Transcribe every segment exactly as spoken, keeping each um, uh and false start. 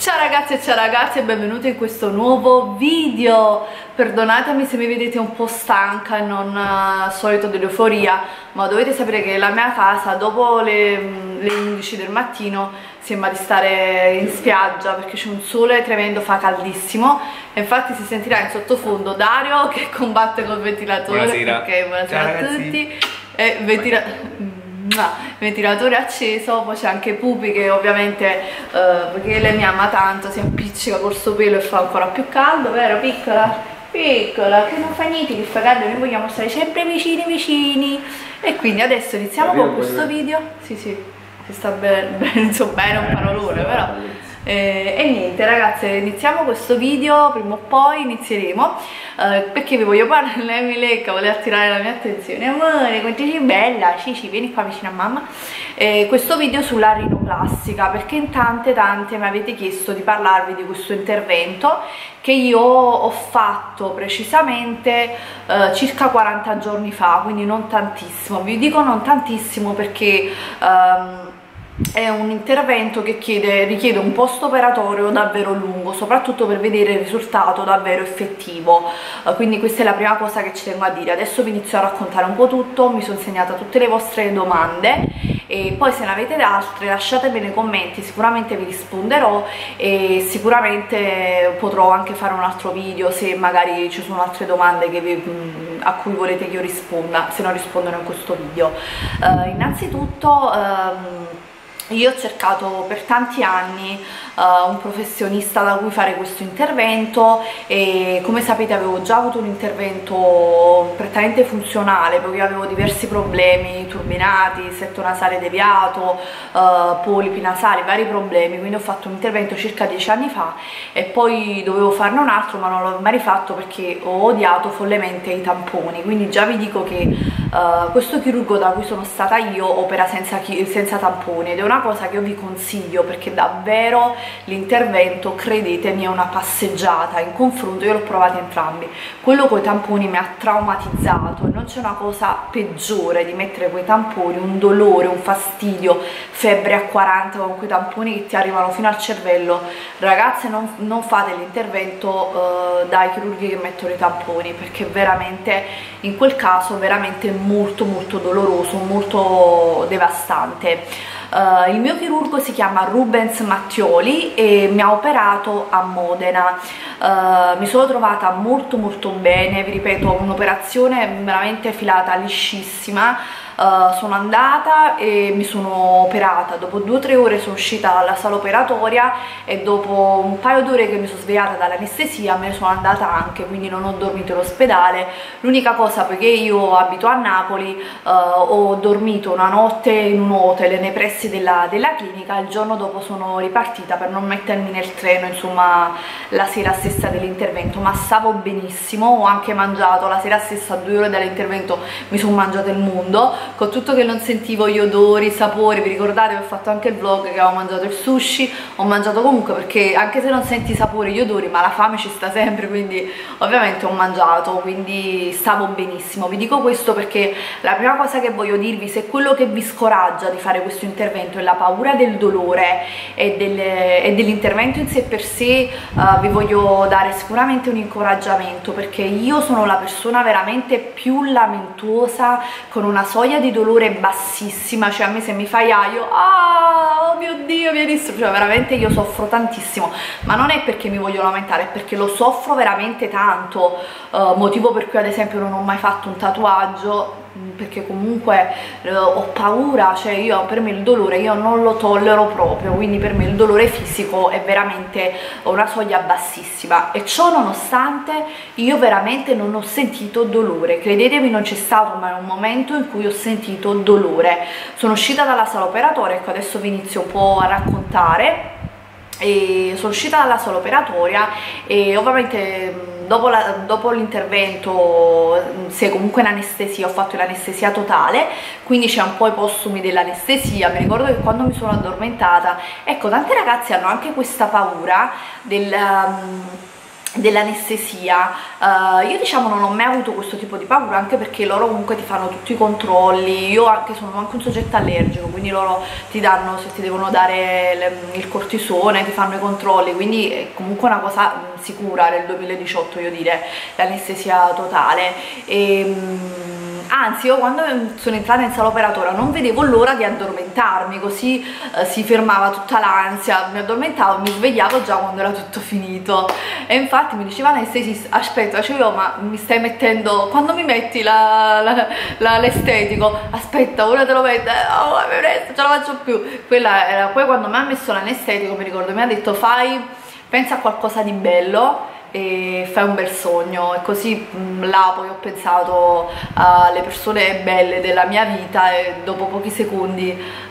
Ciao ragazzi e ciao ragazzi e benvenuti in questo nuovo video. Perdonatemi se mi vedete un po' stanca e non uh, solito dell'euforia, ma dovete sapere che la mia casa dopo le, le undici del mattino sembra di stare in spiaggia perché c'è un sole tremendo, fa caldissimo e infatti si sentirà in sottofondo Dario che combatte col ventilatore. Buonasera. Okay, buonasera Ciao, a ragazzi. tutti. E ventila No, ventilatore acceso, poi c'è anche Pupi che ovviamente eh, perché lei mi ama tanto, si appiccica col suo pelo e fa ancora più caldo, vero piccola? Piccola, che non fa niente che fa caldo, noi vogliamo stare sempre vicini vicini. E quindi adesso iniziamo con questo video. Sì sì, si sta bene, ben, so bene un parolone, però eh, e niente ragazze, iniziamo questo video, prima o poi inizieremo eh, perché vi voglio parlare. Lei mi lecca, vuole attirare la mia attenzione. Amore, quanto sei bella, Cici, vieni qua vicino a mamma. Eh, questo video sulla rinoplastica, perché in tante tante mi avete chiesto di parlarvi di questo intervento che io ho fatto precisamente eh, circa quaranta giorni fa, quindi non tantissimo. Vi dico non tantissimo perché ehm, è un intervento che chiede, richiede un post operatorio davvero lungo, soprattutto per vedere il risultato davvero effettivo, uh, quindi questa è la prima cosa che ci tengo a dire. Adesso vi inizio a raccontare un po' tutto, mi sono segnata tutte le vostre domande e poi se ne avete altre lasciatemi nei commenti, sicuramente vi risponderò e sicuramente potrò anche fare un altro video se magari ci sono altre domande che vi, a cui volete che io risponda, se non rispondono in questo video. Uh, innanzitutto um, io ho cercato per tanti anni uh, un professionista da cui fare questo intervento e come sapete avevo già avuto un intervento prettamente funzionale perché avevo diversi problemi, turbinati, setto nasale deviato, uh, polipi nasali, vari problemi, quindi ho fatto un intervento circa dieci anni fa e poi dovevo farne un altro ma non l'ho mai rifatto perché ho odiato follemente i tamponi, quindi già vi dico che uh, questo chirurgo da cui sono stata io opera senza, senza tamponi ed è una cosa che io vi consiglio perché davvero l'intervento, credetemi, è una passeggiata in confronto. Io l'ho provato entrambi, quello con i tamponi mi ha traumatizzato e non c'è una cosa peggiore di mettere quei tamponi, un dolore, un fastidio, febbre a quaranta con quei tamponi che ti arrivano fino al cervello. Ragazze, non, non fate l'intervento uh, dai chirurghi che mettono i tamponi perché veramente in quel caso veramente molto molto doloroso, molto devastante. Uh, il mio chirurgo si chiama Rubens Mattioli e mi ha operato a Modena. Uh, mi sono trovata molto molto bene, vi ripeto, un'operazione veramente filata liscissima. Uh, sono andata e mi sono operata, dopo due o tre ore sono uscita dalla sala operatoria e dopo un paio d'ore che mi sono svegliata dall'anestesia me ne sono andata anche, quindi non ho dormito in ospedale. L'unica cosa, perché io abito a Napoli, uh, ho dormito una notte in un hotel nei pressi della, della clinica, il giorno dopo sono ripartita per non mettermi nel treno, insomma la sera stessa dell'intervento, ma stavo benissimo. Ho anche mangiato la sera stessa, due ore dall'intervento mi sono mangiato il mondo, con tutto che non sentivo gli odori, i sapori. Vi ricordate, ho fatto anche il vlog che avevo mangiato il sushi, ho mangiato comunque perché anche se non senti i sapori, gli odori, ma la fame ci sta sempre, quindi ovviamente ho mangiato, quindi stavo benissimo. Vi dico questo perché la prima cosa che voglio dirvi, se quello che vi scoraggia di fare questo intervento è la paura del dolore e, del, e dell'intervento in sé per sé, uh, vi voglio dare sicuramente un incoraggiamento perché io sono la persona veramente più lamentuosa, con una soglia di dolore bassissima, cioè a me se mi fai ah io ah oh mio dio mi hai visto, cioè veramente io soffro tantissimo, ma non è perché mi voglio lamentare, è perché lo soffro veramente tanto, uh, motivo per cui ad esempio non ho mai fatto un tatuaggio perché comunque eh, ho paura, cioè io per me il dolore io non lo tollero proprio, quindi per me il dolore fisico è veramente una soglia bassissima e ciò nonostante io veramente non ho sentito dolore, credetemi, non c'è stato mai un momento in cui ho sentito dolore. Sono uscita dalla sala operatoria, ecco adesso vi inizio un po' a raccontare. E sono uscita dalla sala operatoria e ovviamente dopo, dopo l'intervento se comunque in anestesia, ho fatto l'anestesia totale, quindi c'è un po' i postumi dell'anestesia. Mi ricordo che quando mi sono addormentata, ecco, tante ragazze hanno anche questa paura del um, dell'anestesia. Uh, io diciamo non ho mai avuto questo tipo di paura, anche perché loro comunque ti fanno tutti i controlli. Io anche sono anche un soggetto allergico, quindi loro ti danno, se ti devono dare le, il cortisone, ti fanno i controlli, quindi è comunque una cosa sicura nel duemiladiciotto, io direi, l'anestesia totale. E, anzi, io quando sono entrata in sala operatoria non vedevo l'ora di addormentarmi, così eh, si fermava tutta l'ansia, mi addormentavo, mi svegliavo già quando era tutto finito. E infatti mi diceva l'anestesista, aspetta, dicevo, ma mi stai mettendo, quando mi metti l'estetico? Aspetta, ora te lo metto, oh, ce la faccio più. Quella era, poi quando mi ha messo l'anestetico, mi ricordo, mi ha detto fai, pensa a qualcosa di bello e fai un bel sogno. E così mh, là poi ho pensato alle persone belle della mia vita e dopo pochi secondi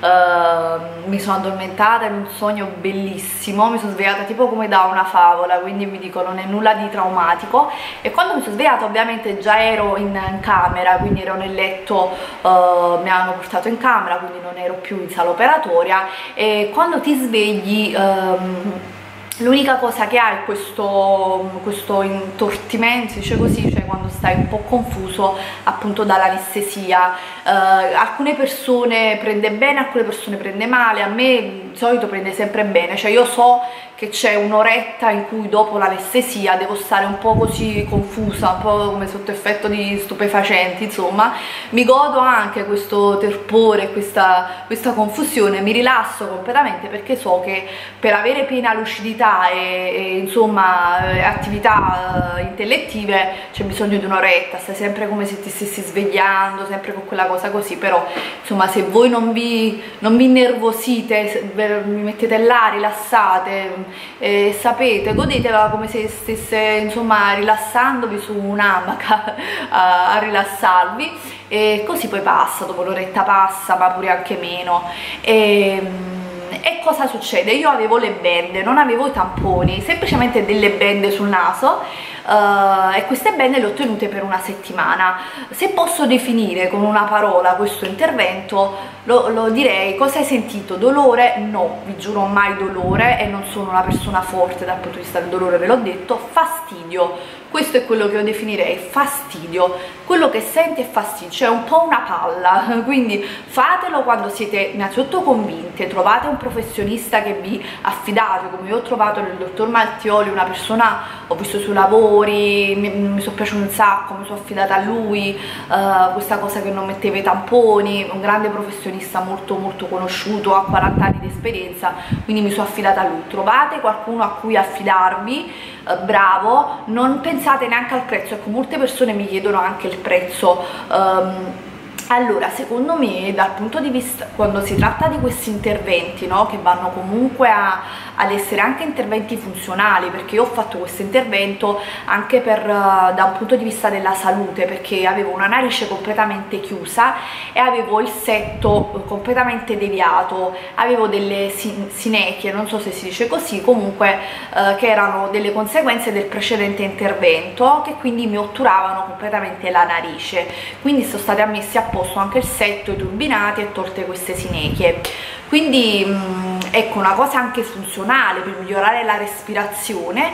uh, mi sono addormentata in un sogno bellissimo, mi sono svegliata tipo come da una favola, quindi vi dico non è nulla di traumatico. E quando mi sono svegliata ovviamente già ero in, in camera, quindi ero nel letto, uh, mi hanno portato in camera, quindi non ero più in sala operatoria. E quando ti svegli um, l'unica cosa che ha è questo, questo intortimento, si dice così, cioè quando stai un po' confuso appunto dall'anestesia. Uh, alcune persone prende bene, alcune persone prende male, a me di solito prende sempre bene, cioè io so che c'è un'oretta in cui dopo l'anestesia devo stare un po' così confusa, un po' come sotto effetto di stupefacenti, insomma. Mi godo anche questo terpore, questa, questa confusione, mi rilasso completamente perché so che per avere piena lucidità e, e insomma attività uh, intellettive c'è bisogno di un'oretta, stai sempre come se ti stessi svegliando, sempre con quella cosa così. Però insomma, se voi non vi, non vi innervosite, mi mettete là, rilassate, Eh, sapete, godetela come se stesse insomma rilassandovi su un'amaca a, a rilassarvi, e così poi passa, dopo l'oretta passa, ma pure anche meno. E, e cosa succede? Io avevo le bende, non avevo i tamponi, semplicemente delle bende sul naso. Uh, e queste bende le ho tenute per una settimana. Se posso definire con una parola questo intervento, lo, lo direi: cosa hai sentito? Dolore? No, vi giuro, mai dolore, e non sono una persona forte dal punto di vista del dolore, ve l'ho detto. Fastidio, questo è quello che io definirei fastidio, quello che senti è fastidio, cioè un po' una palla. Quindi fatelo quando siete innanzitutto convinte, trovate un professionista che vi affidate, come io ho trovato nel dottor Maltioli, una persona, ho visto sui lavori, mi, mi sono piaciuto un sacco, mi sono affidata a lui, uh, questa cosa che non metteva i tamponi, un grande professionista molto molto conosciuto, ha quaranta anni di esperienza, quindi mi sono affidata a lui. Trovate qualcuno a cui affidarvi, Uh, bravo, non pensate neanche al prezzo. Ecco, molte persone mi chiedono anche il prezzo. um, Allora, secondo me, dal punto di vista, quando si tratta di questi interventi, no, che vanno comunque a, ad essere anche interventi funzionali, perché io ho fatto questo intervento anche per, uh, da un punto di vista della salute, perché avevo una narice completamente chiusa e avevo il setto completamente deviato, avevo delle sin sinechie, non so se si dice così, comunque uh, che erano delle conseguenze del precedente intervento, che quindi mi otturavano completamente la narice. Quindi sono stati ammessi a posto anche il setto, i turbinati e tolte queste sinechie. Quindi mh, ecco, una cosa anche funzionale per migliorare la respirazione,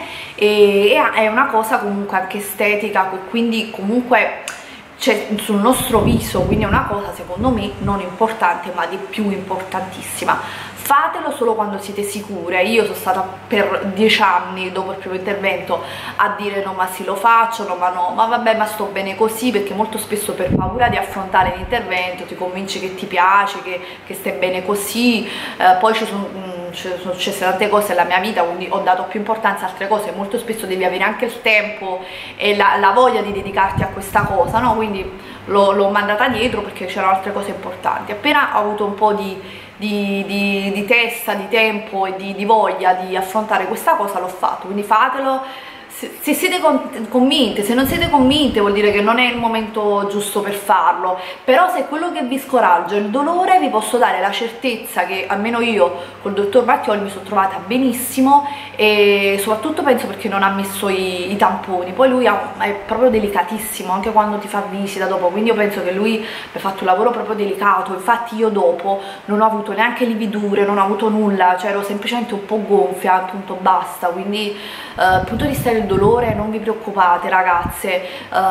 e, e è una cosa comunque anche estetica, quindi comunque c'è sul nostro viso, quindi è una cosa secondo me non importante ma di più importantissima. Fatelo solo quando siete sicure. Io sono stata per dieci anni dopo il primo intervento a dire no, ma sì, lo faccio, no, ma no, ma vabbè, ma sto bene così, perché molto spesso per paura di affrontare l'intervento ti convinci che ti piace, che, che stai bene così. Eh, poi ci sono, mh, ci sono successe tante cose nella mia vita, quindi ho dato più importanza a altre cose. Molto spesso devi avere anche il tempo e la, la voglia di dedicarti a questa cosa, no? Quindi l'ho mandata dietro perché c'erano altre cose importanti. Appena ho avuto un po' di Di, di, di testa, di tempo e di, di voglia di affrontare questa cosa, l'ho fatto. Quindi fatelo se, se siete convinte. Se non siete convinte vuol dire che non è il momento giusto per farlo. Però se quello che vi scoraggia è il dolore, vi posso dare la certezza che almeno io col dottor Mattioli mi sono trovata benissimo, e soprattutto penso perché non ha messo i, i tamponi. Poi lui ha, è proprio delicatissimo anche quando ti fa visita dopo, quindi io penso che lui ha fatto un lavoro proprio delicato. Infatti io dopo non ho avuto neanche lividure, non ho avuto nulla, cioè ero semplicemente un po' gonfia, appunto, basta. Quindi eh, dal punto di vista del del dolore non vi preoccupate ragazze,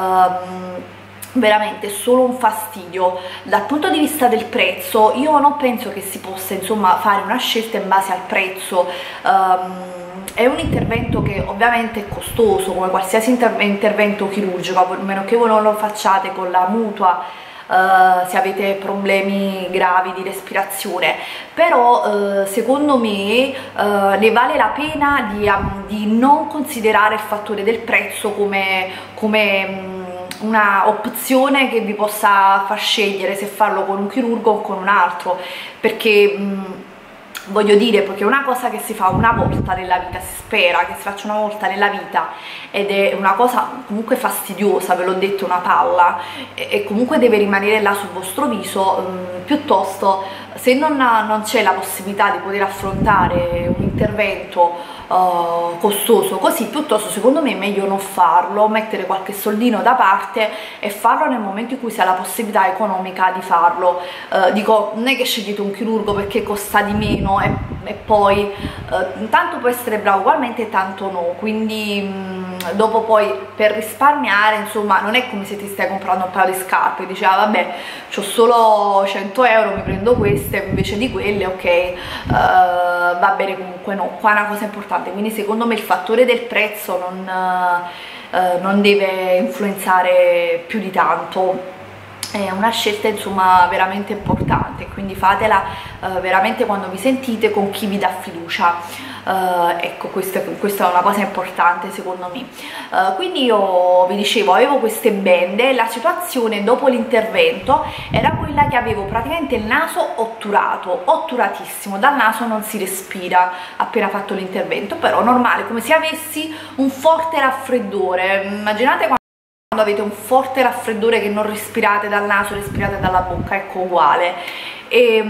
um, veramente è solo un fastidio. Dal punto di vista del prezzo io non penso che si possa insomma fare una scelta in base al prezzo. um, È un intervento che ovviamente è costoso come qualsiasi interve intervento chirurgico, a meno che voi non lo facciate con la mutua, uh, se avete problemi gravi di respirazione, però uh, secondo me uh, ne vale la pena di, um, di non considerare il fattore del prezzo come, come um, una opzione che vi possa far scegliere se farlo con un chirurgo o con un altro, perché um, voglio dire, perché è una cosa che si fa una volta nella vita, si spera che si faccia una volta nella vita, ed è una cosa comunque fastidiosa, ve l'ho detto, una palla, e, e comunque deve rimanere là sul vostro viso. um, piuttosto, se non, non c'è la possibilità di poter affrontare un intervento Uh, costoso così, piuttosto secondo me è meglio non farlo, mettere qualche soldino da parte e farlo nel momento in cui si ha la possibilità economica di farlo. Uh, dico, non è che scegliete un chirurgo perché costa di meno e, e poi uh, tanto può essere bravo ugualmente e tanto no, quindi mh, dopo poi per risparmiare insomma non è come se ti stai comprando un paio di scarpe e dici ah vabbè c'ho solo cento euro, mi prendo queste invece di quelle, ok, uh, va bene. Comunque no, qua è una cosa importante, quindi secondo me il fattore del prezzo non, uh, non deve influenzare più di tanto. È una scelta insomma veramente importante, quindi fatela uh, veramente quando vi sentite con chi vi dà fiducia. Uh, ecco, questa, questa è una cosa importante secondo me. Uh, quindi io vi dicevo, avevo queste bende, la situazione dopo l'intervento era quella che avevo praticamente il naso otturato, otturatissimo, dal naso non si respira appena fatto l'intervento, però normale, come se avessi un forte raffreddore. Immaginate quando quando avete un forte raffreddore che non respirate dal naso, respirate dalla bocca, ecco, uguale. E,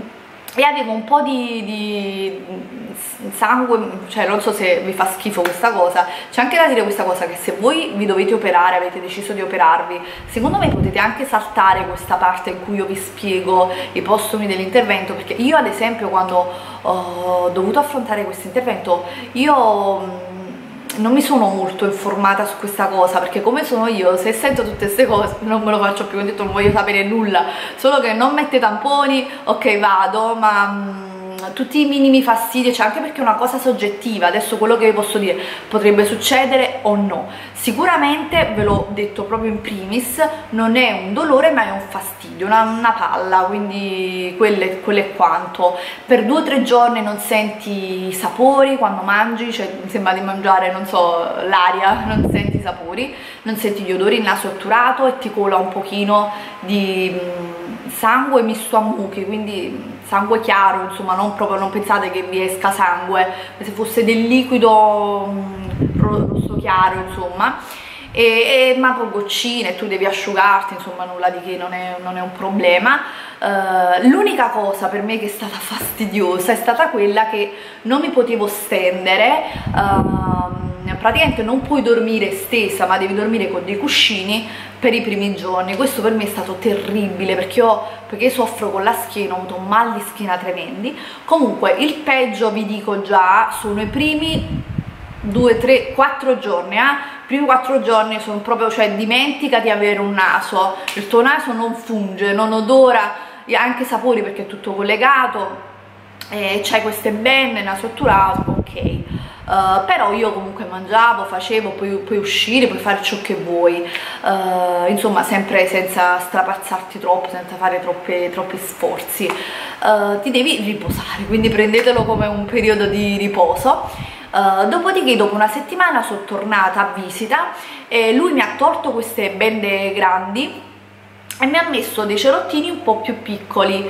e avevo un po' di, di sangue, cioè non so se vi fa schifo questa cosa. C'è anche da dire questa cosa, che se voi vi dovete operare, avete deciso di operarvi, secondo me potete anche saltare questa parte in cui io vi spiego i postumi dell'intervento, perché io ad esempio quando ho dovuto affrontare questo intervento io non mi sono molto informata su questa cosa, perché come sono io, se sento tutte queste cose non me lo faccio più, ho detto non voglio sapere nulla, solo che non mette tamponi, ok vado, ma mh, tutti i minimi fastidi, cioè anche perché è una cosa soggettiva. Adesso quello che vi posso dire potrebbe succedere o no, sicuramente ve l'ho detto proprio in primis, non è un dolore ma è un fastidio, una, una palla, quindi quello è, quello è quanto. Per due o tre giorni non senti i sapori quando mangi, cioè mi sembra di mangiare, non so, l'aria, non senti i sapori, non senti gli odori, il naso è otturato e ti cola un pochino di mh, sangue misto a muchi, quindi sangue chiaro, insomma, non proprio, non pensate che vi esca sangue, se fosse del liquido mh, rosso chiaro, insomma, e, e ma poi goccine, tu devi asciugarti, insomma nulla di che, non è, non è un problema. Uh, l'unica cosa per me che è stata fastidiosa è stata quella che non mi potevo stendere, uh, praticamente non puoi dormire stesa ma devi dormire con dei cuscini per i primi giorni. Questo per me è stato terribile, perché io, perché io soffro con la schiena, ho avuto mal di schiena tremendi. Comunque il peggio vi dico già sono i primi due, tre, quattro giorni, eh? I primi quattro giorni sono proprio, cioè dimentica di avere un naso, il tuo naso non funge, non odora anche sapori perché è tutto collegato, e c'hai queste bende, naso otturato, ok. Uh, però io comunque mangiavo, facevo, puoi, puoi uscire, puoi fare ciò che vuoi, uh, insomma sempre senza strapazzarti troppo, senza fare troppe, troppi sforzi. Uh, ti devi riposare, quindi prendetelo come un periodo di riposo. Uh, dopodiché dopo una settimana sono tornata a visita e lui mi ha tolto queste bende grandi e mi ha messo dei cerottini un po' più piccoli,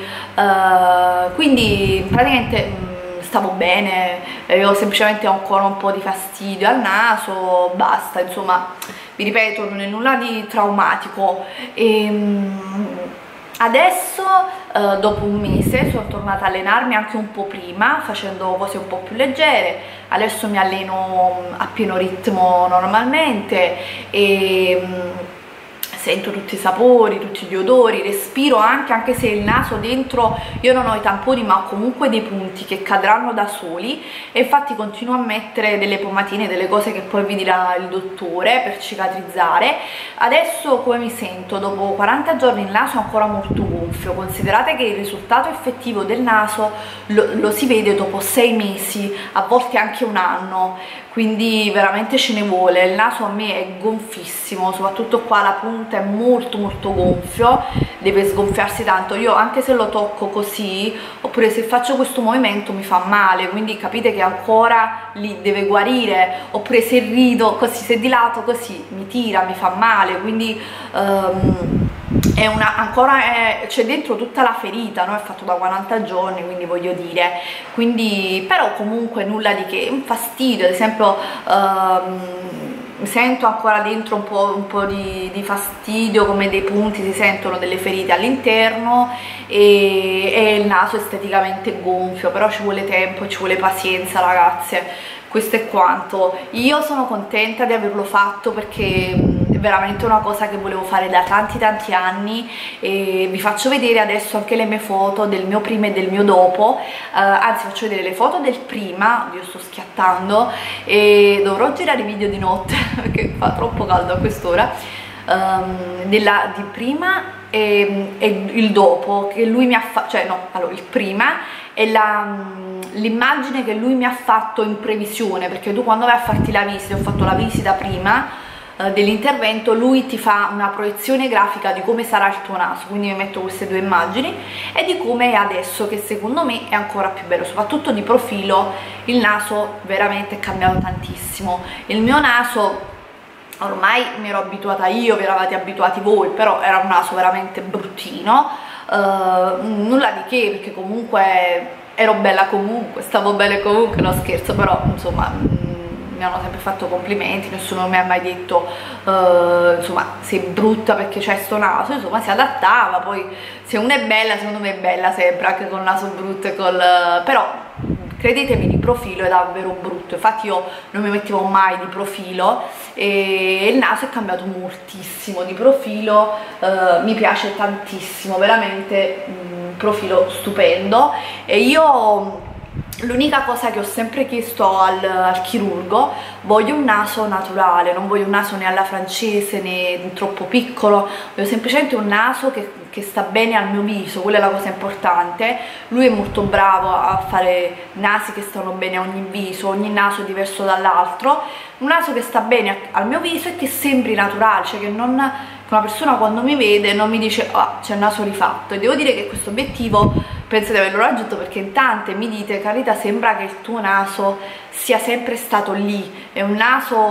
uh, quindi praticamente mh, stavo bene, avevo semplicemente ancora un po' di fastidio al naso, basta, insomma vi ripeto non è nulla di traumatico. E, mh, adesso uh, dopo un mese sono tornata a allenarmi anche un po' prima, facendo cose un po' più leggere. Adesso mi alleno a pieno ritmo normalmente e mh, sento tutti i sapori, tutti gli odori, respiro anche, anche se il naso dentro io non ho i tamponi ma ho comunque dei punti che cadranno da soli, e infatti continuo a mettere delle pomatine, delle cose che poi vi dirà il dottore per cicatrizzare. Adesso come mi sento? Dopo quaranta giorni il naso è ancora molto gonfio, considerate che il risultato effettivo del naso lo, lo si vede dopo sei mesi, a volte anche un anno, quindi veramente ce ne vuole. Il naso a me è gonfissimo, soprattutto qua la punta è molto molto gonfio, deve sgonfiarsi tanto. Io anche se lo tocco così, oppure se faccio questo movimento mi fa male, quindi capite che ancora lì deve guarire, oppure se rido così, se dilato così mi tira, mi fa male, quindi um, è una, ancora c'è dentro tutta la ferita, no? È fatto da quaranta giorni, quindi voglio dire, quindi però comunque nulla di che, un fastidio, ad esempio um, sento ancora dentro un po', un po' di, di fastidio, come dei punti, si sentono delle ferite all'interno, e, e il naso esteticamente gonfio, però ci vuole tempo, ci vuole pazienza ragazze. Questo è quanto. Io sono contenta di averlo fatto perché è veramente una cosa che volevo fare da tanti tanti anni, e vi faccio vedere adesso anche le mie foto del mio prima e del mio dopo, uh, anzi faccio vedere le foto del prima, io sto schiattando e dovrò girare i video di notte perché fa troppo caldo a quest'ora, um, della di prima e, e il dopo che lui mi ha fatto, cioè no, allora il prima è l'immagine che lui mi ha fatto in previsione, perché tu quando vai a farti la visita, ho fatto la visita prima eh, dell'intervento, lui ti fa una proiezione grafica di come sarà il tuo naso, quindi mi metto queste due immagini, e di come è adesso, che secondo me è ancora più bello, soprattutto di profilo. Il naso veramente è cambiato tantissimo. Il mio naso ormai mi ero abituata io, vi eravate abituati voi, però era un naso veramente bruttino. Uh, nulla di che, perché comunque ero bella comunque, stavo bene comunque, no scherzo, però insomma mh, mi hanno sempre fatto complimenti, nessuno mi ha mai detto uh, insomma sei brutta perché c'è sto naso, insomma si adattava. Poi se una è bella, secondo me è bella sempre, anche col naso brutto e col... però credetemi, di profilo è davvero brutto, infatti io non mi mettevo mai di profilo, e il naso è cambiato moltissimo di profilo, eh, mi piace tantissimo, veramente un profilo stupendo. E io l'unica cosa che ho sempre chiesto al, al chirurgo, voglio un naso naturale, non voglio un naso né alla francese né troppo piccolo, voglio semplicemente un naso che, che sta bene al mio viso, quella è la cosa importante. Lui è molto bravo a fare nasi che stanno bene a ogni viso, ogni naso è diverso dall'altro, un naso che sta bene al mio viso e che sembri naturale, cioè che non... una persona quando mi vede non mi dice ah, c'è il naso rifatto. E devo dire che questo obiettivo penso di averlo raggiunto, perché in tante mi dite Carita, sembra che il tuo naso sia sempre stato lì, è un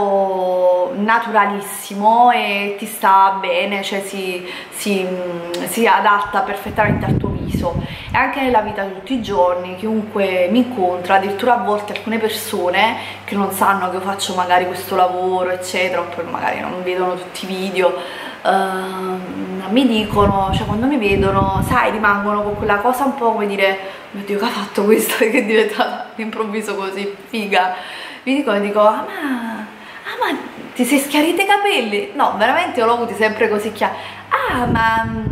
naso naturalissimo e ti sta bene, cioè si, si, si adatta perfettamente al tuo viso. E anche nella vita di tutti i giorni, chiunque mi incontra, addirittura a volte alcune persone che non sanno che io faccio magari questo lavoro eccetera, oppure magari non vedono tutti i video, Uh, mi dicono, cioè quando mi vedono, sai, rimangono con quella cosa un po' come dire mio Dio, che ha fatto questo, che è diventata all'improvviso così figa. Mi dicono, dico ah ma, ah ma ti sei schiariti i capelli? No, veramente io l'ho avuti sempre così chiari. Ah ma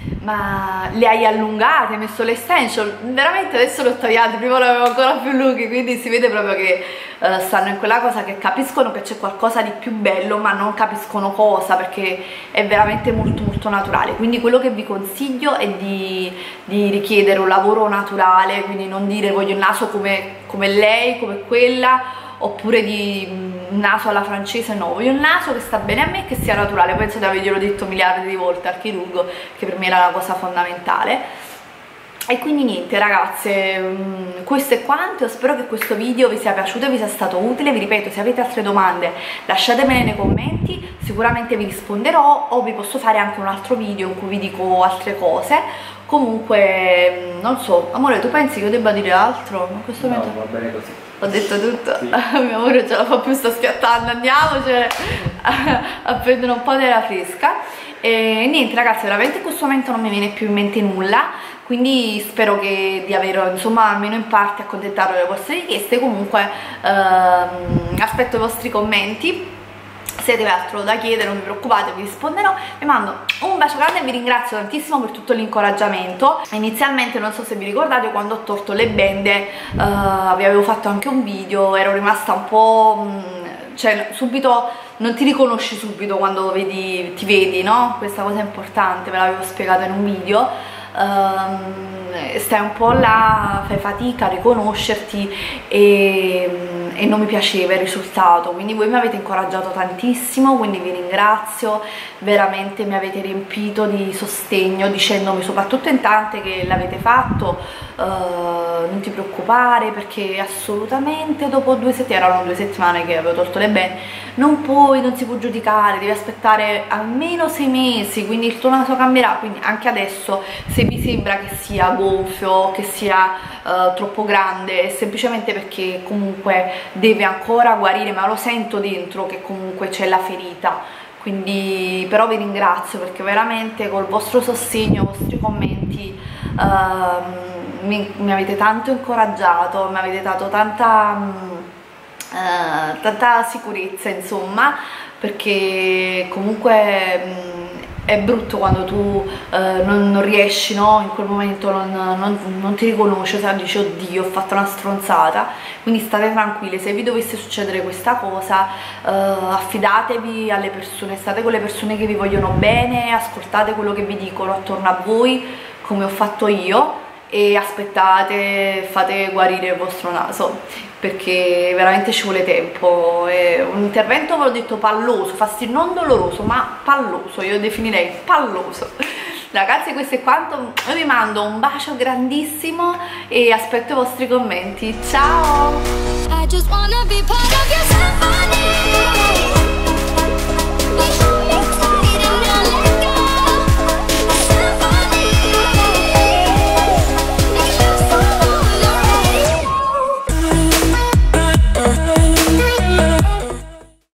ma le hai allungate, hai messo l'extension? Veramente adesso l'ho tagliato, prima l'avevo ancora più lunghi, quindi si vede proprio che uh, stanno in quella cosa che capiscono che c'è qualcosa di più bello, ma non capiscono cosa, perché è veramente molto molto naturale. Quindi quello che vi consiglio è di, di richiedere un lavoro naturale, quindi non dire voglio il naso come, come lei, come quella, oppure di un naso alla francese. No, voglio un naso che sta bene a me e che sia naturale. Penso di averglielo detto miliardi di volte al chirurgo, che per me era la cosa fondamentale. E quindi niente ragazze, questo è quanto. Io spero che questo video vi sia piaciuto e vi sia stato utile. Vi ripeto, se avete altre domande lasciatemele nei commenti, sicuramente vi risponderò, o vi posso fare anche un altro video in cui vi dico altre cose. Comunque non so, amore, tu pensi che io debba dire altro? In questo no, momento va bene così. Ho detto tutto, sì. Mio amore ce la fa più, sto schiattando, andiamocene a, a prendere un po' della fresca. E niente ragazzi, veramente in questo momento non mi viene più in mente nulla, quindi spero che di aver insomma almeno in parte accontentato le vostre richieste. Comunque ehm, aspetto i vostri commenti. Se avete altro da chiedere non vi preoccupate, vi risponderò. Vi mando un bacio grande e vi ringrazio tantissimo per tutto l'incoraggiamento. Inizialmente, non so se vi ricordate, quando ho tolto le bende uh, vi avevo fatto anche un video, ero rimasta un po'... Mh, cioè subito non ti riconosci subito quando vedi, ti vedi, no? Questa cosa è importante, ve l'avevo spiegato in un video. Uh, stai un po' là, fai fatica a riconoscerti e, e non mi piaceva il risultato, quindi voi mi avete incoraggiato tantissimo, quindi vi ringrazio, veramente mi avete riempito di sostegno dicendomi, soprattutto in tante, che l'avete fatto, uh, non ti preoccupare perché assolutamente dopo due settimane, erano due settimane che avevo tolto le bende, non puoi, non si può giudicare, devi aspettare almeno sei mesi, quindi il tuo naso cambierà. Quindi anche adesso, se vi sembra che sia gonfio, che sia uh, troppo grande, è semplicemente perché comunque deve ancora guarire, ma lo sento dentro che comunque c'è la ferita. Quindi però vi ringrazio perché veramente col vostro sostegno, i vostri commenti uh, mi, mi avete tanto incoraggiato, mi avete dato tanta, uh, tanta sicurezza, insomma, perché comunque um, è brutto quando tu eh, non, non riesci, no? In quel momento non, non, non ti riconosci, cioè dici oddio ho fatto una stronzata. Quindi state tranquille, se vi dovesse succedere questa cosa eh, affidatevi alle persone, state con le persone che vi vogliono bene, ascoltate quello che vi dicono attorno a voi come ho fatto io e aspettate, fate guarire il vostro naso, perché veramente ci vuole tempo. È un intervento, ve l'ho detto, palloso, fastidio, non doloroso ma palloso, io definirei palloso. Ragazzi, questo è quanto, io vi mando un bacio grandissimo e aspetto i vostri commenti. Ciao! I just wanna be part of your symphony.